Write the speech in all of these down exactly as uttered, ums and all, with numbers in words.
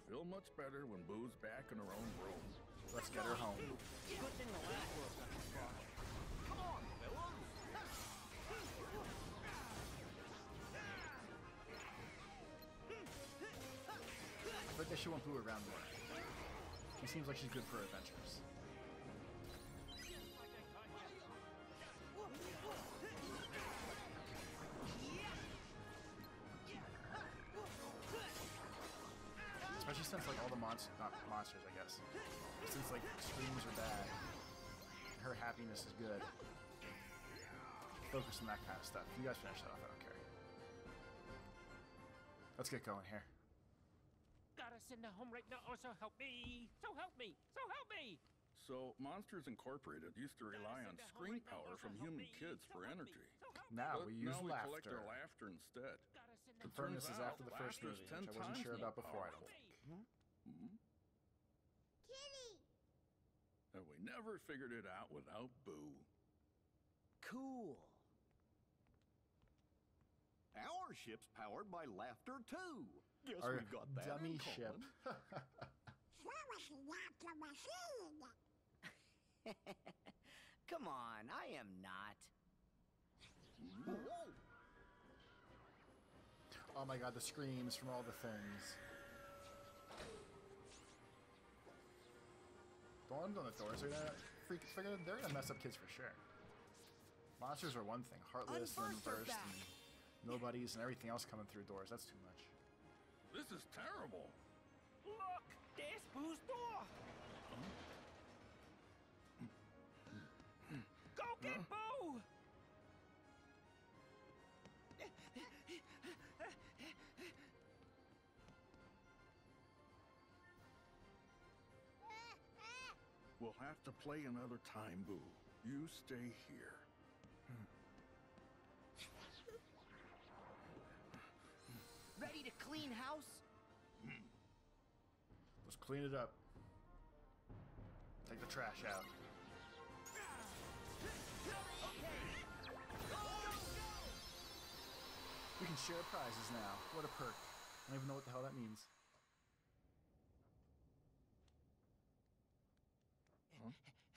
feel much better when Boo's back in her own room. Let's get her home. Good thing the last world got this far. Come on, fellas! I think they should want Boo around more. She seems like she's good for adventures. Especially since like all the monsters, not monsters, I guess. Since like screams are bad, her happiness is good. Focus on that kind of stuff. You guys finish that off, I don't care. Let's get going here. Gotta send her home right now, or so help me! So help me! So help me! So, Monsters Incorporated used to rely on screen power from human kids for energy. Now But we use now we collect laughter. their laughter instead. Confirm this is after the first movie, which I wasn't sure about before, I don't think. Hmm? Kitty! And we never figured it out without Boo. Cool. Our ship's powered by laughter too. Guess Our we've got that dummy in ship. common. So was not the machine. Come on, I am not. Whoa. Oh my god, the screams from all the things. Don't let them on the doors. They're gonna freak. They're gonna, they're gonna mess up kids for sure. Monsters are one thing. Heartless and Unburst her burst back. and nobodies and everything else coming through doors. That's too much. This is terrible. Look! There's Boo's door! Go get Boo! We'll have to play another time, Boo. You stay here. Ready to clean house? Let's clean it up. Take the trash out. We can share prizes now. What a perk. I don't even know what the hell that means. Huh?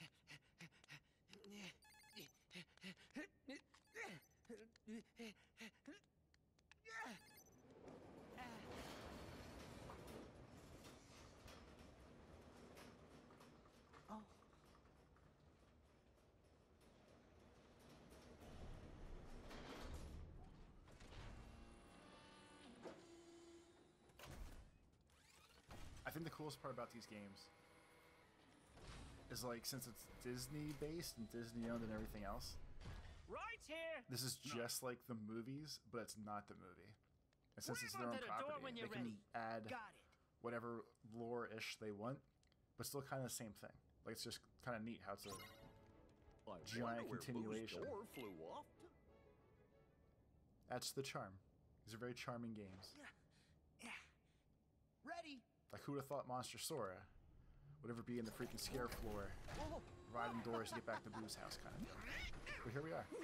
Oh. I think the coolest part about these games is, like, since it's Disney based and Disney owned and everything else, Right here! this is just like the movies, but it's not the movie. And since Wave it's their own onto the door property, when they you're can ready. add Got it. whatever lore-ish they want, but still kind of the same thing. Like, it's just kind of neat how it's a I giant wonder where Boo's continuation. door flew off to. That's the charm. These are very charming games. Ready? Like, who'd have thought Monster Sora would ever be in the freaking scare floor, Whoa. riding doors to get back to Boo's house kind of thing. But here we are.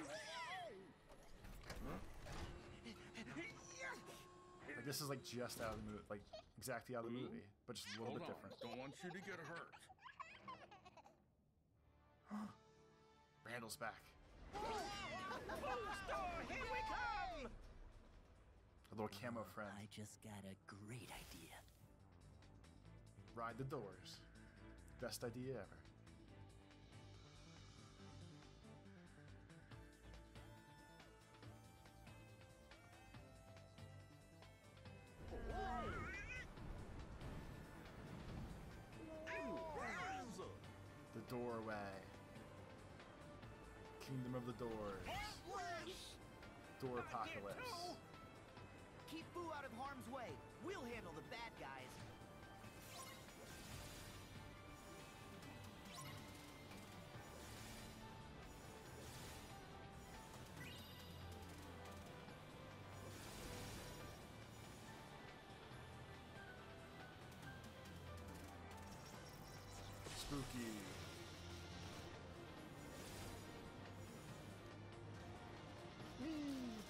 Like, this is like just out of the movie, like exactly out of the movie, but just a little Hold bit on. different. Don't want you to get hurt. Randall's back. Boo's door! Here we come! A little camo I friend. just got a great idea. Ride the doors. Best idea ever. The doorway. Kingdom of the Doors. Door apocalypse. Keep Boo out of harm's way. We'll handle the bad guys. Spooky.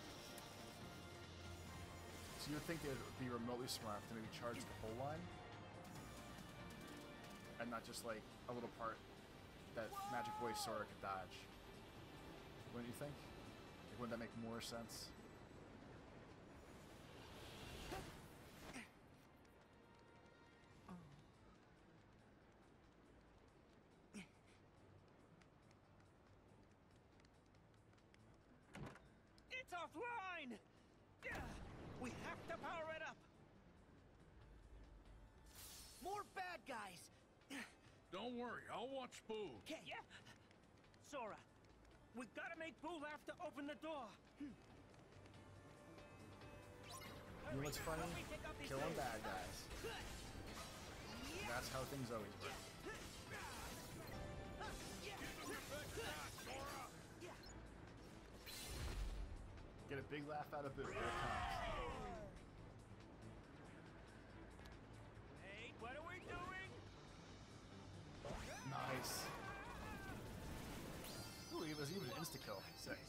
So you would think it would be remotely smart to maybe charge the whole line, and not just like a little part that Magic Boy Sora could dodge. Wouldn't you think? Like, wouldn't that make more sense? It's offline! We have to power it up! More bad guys! Don't worry, I'll watch Boo. Okay. Yeah. Sora, we gotta make Boo laugh to open the door. You know what's funny? Help me take out these Killing things. bad guys. That's how things always work. Get a big laugh out of Boo. Here it comes. Hey, what are we doing? Nice. Ooh, it was even an insta-kill. Sick.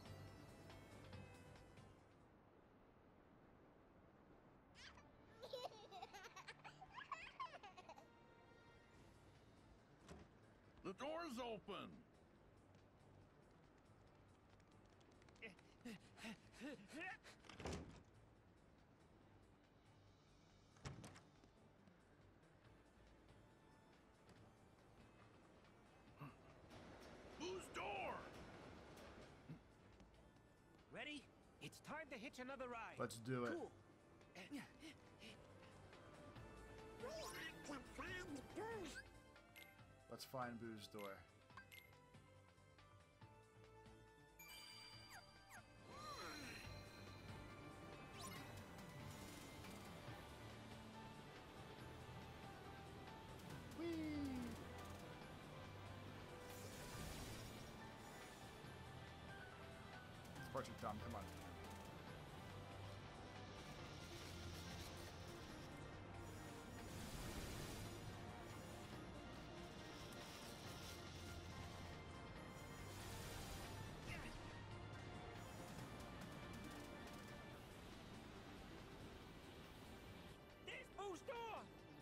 The door's open. Whose door? Ready? It's time to hitch another ride. Let's do it. Cool. We have to find Boo's. Let's find Boo's door. Whee! This part's too dumb, come on. There's Boo's door!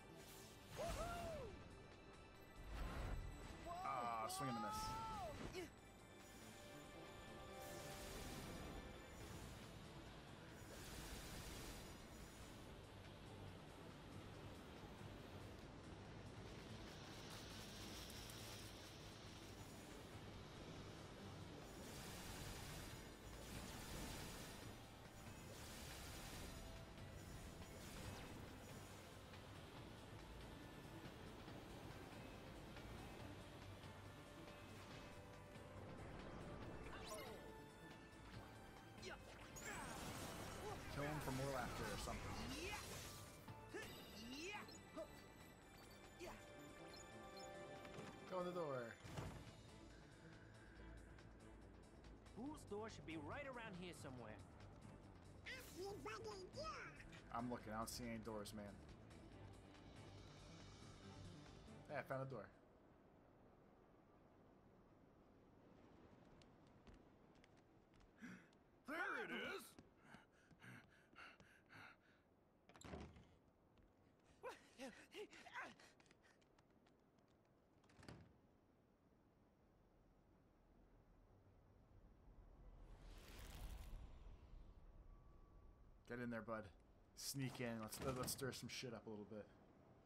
Ah, swing and a miss. Kill him for more laughter or something. Go in the door. Boo's door should be right around here somewhere. Everybody, yeah. I'm looking, I don't see any doors, man. Hey, I found a door. There it is. Get in there, bud. Sneak in. Let's let's stir some shit up a little bit.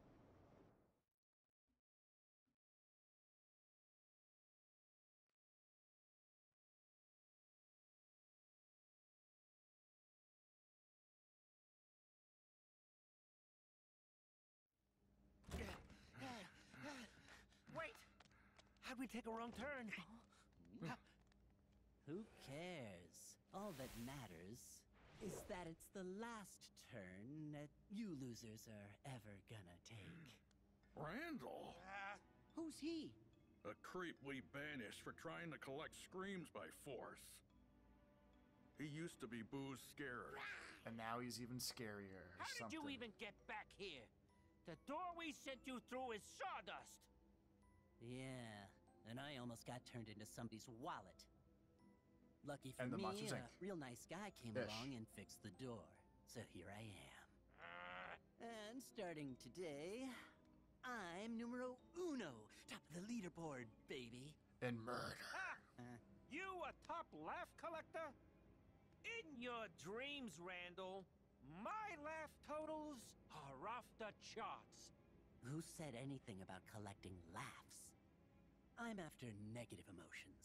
Wait! How'd we take a wrong turn? Who cares? All that matters is that it's the last turn that you losers are ever gonna take. Randall, Who's he? a creep we banished for trying to collect screams by force. He used to be Boo's scarer. And now he's even scarier. Or How did something. you even get back here? The door we sent you through is sawdust. Yeah, and I almost got turned into somebody's wallet. Lucky for And the me, Monsters, a Incorporated. real nice guy came Ish. along and fixed the door. So here I am. And starting today, I'm numero uno, top of the leaderboard, baby. And murder. Ah, you a top laugh collector? In your dreams, Randall, my laugh totals are off the charts. Who said anything about collecting laughs? I'm after negative emotions.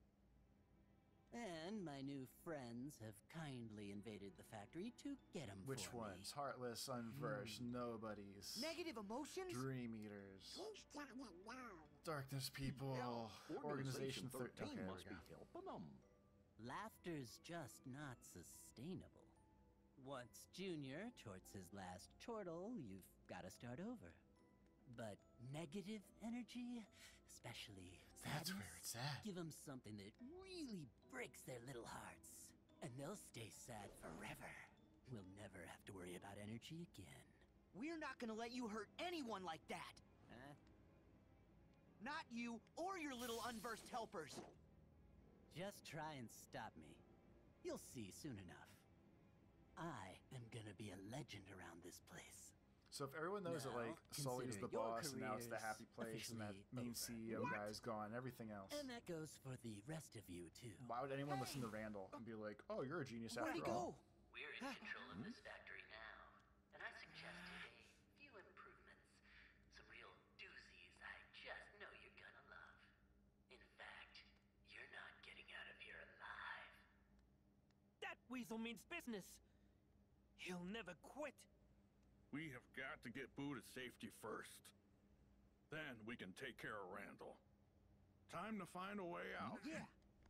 And my new friends have kindly invaded the factory to get them Which for ones? me. Heartless, Unversed, Nobodies. Negative emotions? Dream Eaters. He's gotta know. Darkness People. Yeah, Organization Organization thirteen. thirteen Okay, must there be we go. helping them. Laughter's just not sustainable. Once Junior torts his last chortle, you've got to start over. But negative energy, especially That's where sadness, it's at. give them something that really breaks their little hearts. And they'll stay sad forever. We'll never have to worry about energy again. We're not gonna let you hurt anyone like that. Huh? Not you or your little unversed helpers. Just try and stop me. You'll see soon enough. I am gonna be a legend around this place. So if everyone knows that Now, like Sully is the consider your boss and now it's the careers happy place and that officially main over. C E O guy's gone, everything else. And that goes for the rest of you, too. Why would anyone listen to Randall and be like, "Oh, you're a genius Where'd after he all"? go? We're in control of this factory now, and I suggested a few improvements. Some real doozies I just know you're gonna love. In fact, you're not getting out of here alive. That weasel means business. He'll never quit. We have got to get Boo to safety first. Then we can take care of Randall. Time to find a way out. Yeah.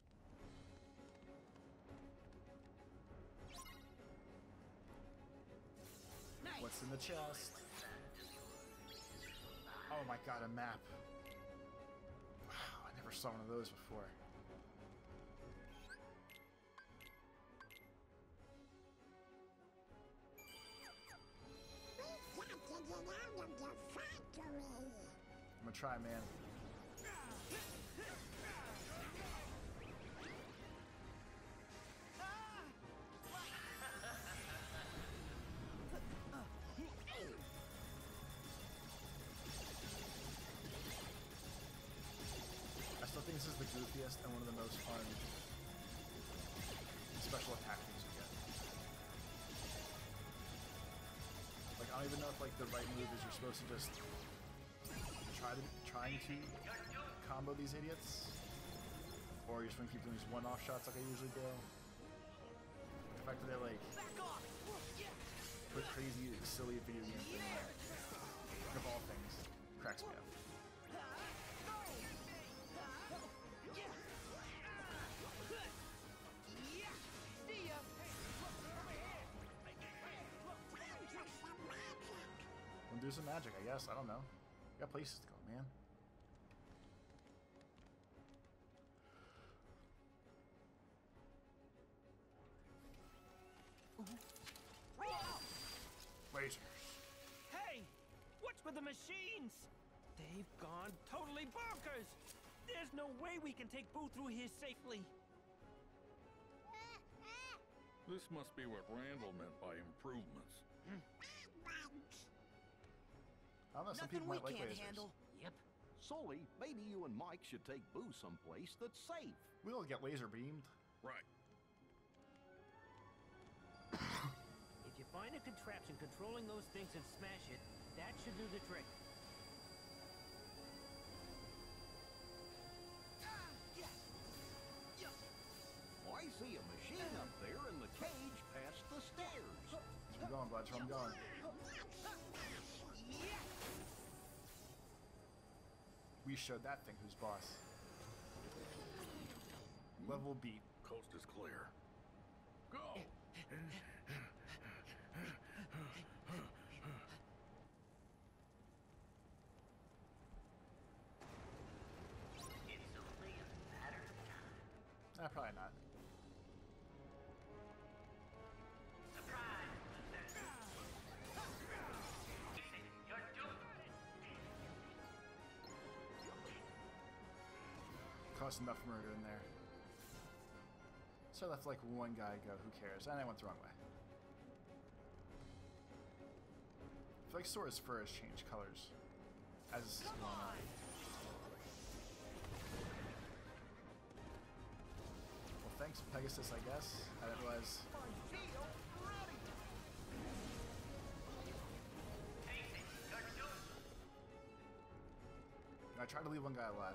Nice. What's in the chest? Oh my god, a map. Wow, I never saw one of those before. We got to get out of the factory. I'm gonna try, man. I still think this is the goofiest and one of the most fun special attack things we get. Like, I don't even know if like the right move is you're supposed to just try to trying to combo these idiots, or you're just gonna keep doing these one-off shots like I usually do. The fact that they like Back off. Yeah. put crazy, silly video game thing in there, of all things, cracks me up. Wanna do some magic, I guess. I don't know. Got places to go, man. Lasers. Hey, what's with the machines? They've gone totally bonkers. There's no way we can take Boo through here safely. This must be what Randall meant by improvements. I don't know, some Nothing people we might like can't lasers. handle. Yep. Sully, maybe you and Mike should take Boo someplace that's safe. We'll get laser beamed. Right. If you find a contraption controlling those things and smash it, that should do the trick. Oh, I see a machine up there in the cage past the stairs. That's where I'm going, bud. That's where I'm going. We showed that thing who's boss. Level beat. Coast is clear. Go! It's only a matter of time. Nah, probably not. Surprise, loser. You're doomed. Cost enough murder in there. So I left like one guy go, who cares? And I went the wrong way. I feel like Sora's fur has changed colors. as this is going on. Well, thanks, Pegasus, I guess. I didn't realize. I tried to leave one guy alive.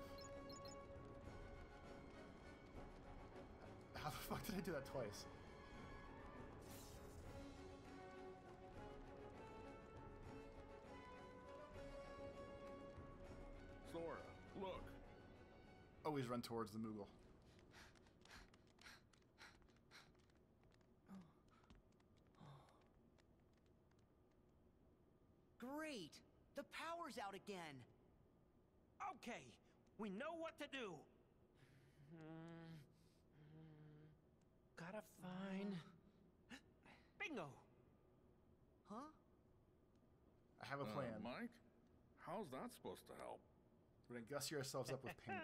How the fuck did I do that twice? Sora, look. Always run towards the Moogle. Great! The power's out again! Okay, we know what to do. Hmm, hmm, gotta find... Bingo! Huh? I have a plan. Uh, Mike, how's that supposed to help? We're gonna gussy ourselves up with paint.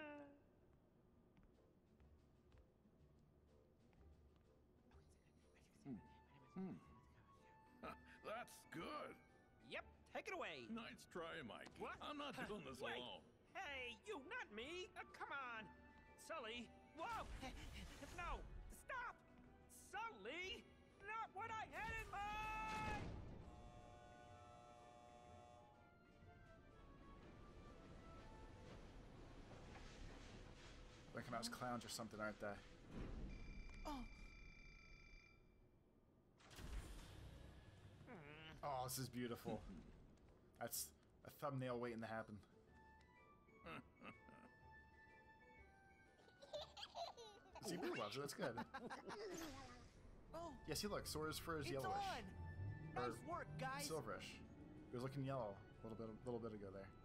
Hmm. That's good. Yep, take it away. Nice try, Mike. What? I'm not doing this Wait. alone. Hey, you, not me. Uh, come on. Sully. Whoa. No, stop. Sully, not what I had in mind. They come out as clowns or something, aren't they? Oh, Oh, this is beautiful. That's a thumbnail waiting to happen. See, Boo loves it. That's good. oh, Yeah, see, look, Sora's fur is it's yellowish. on! Nice Or work, guys! Silverish. It was looking yellow a little bit, a little bit ago there.